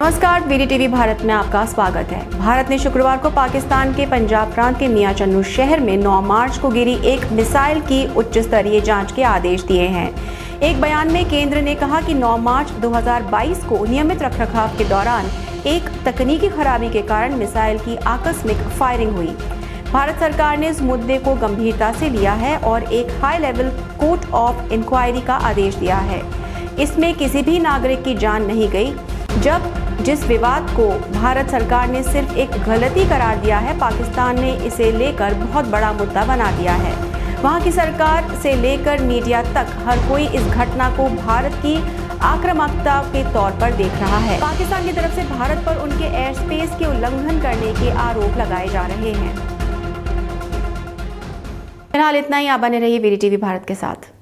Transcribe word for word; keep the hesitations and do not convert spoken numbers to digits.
नमस्कार, VD TV Bharat में आपका स्वागत है। भारत ने शुक्रवार को पाकिस्तान के पंजाब प्रांत के मियां चन्नू शहर में नौ मार्च को गिरी एक मिसाइल की उच्च स्तरीय जांच के आदेश दिए हैं। एक बयान में केंद्र ने कहा कि नौ मार्च दो हज़ार बाईस को नियमित रखरखाव के दौरान एक तकनीकी खराबी के कारण मिसाइल की आकस्मिक फायरिंग हुई। भारत सरकार ने इस मुद्दे को गंभीरता से लिया है और एक high level court of inquiry का आदेश दिया है। इसमें किसी भी नागरिक की जान नहीं गई। जब जिस विवाद को भारत सरकार ने सिर्फ एक गलती करार दिया है, पाकिस्तान ने इसे लेकर बहुत बड़ा मुद्दा बना दिया है। वहां की सरकार से लेकर मीडिया तक हर कोई इस घटना को भारत की आक्रामकता के तौर पर देख रहा है। पाकिस्तान की तरफ से भारत पर उनके एयर स्पेस के उल्लंघन करने के आरोप लगाए जा रहे हैं। फिलहाल इतना ही। आप बने रहिए वीडी टीवी भारत के साथ।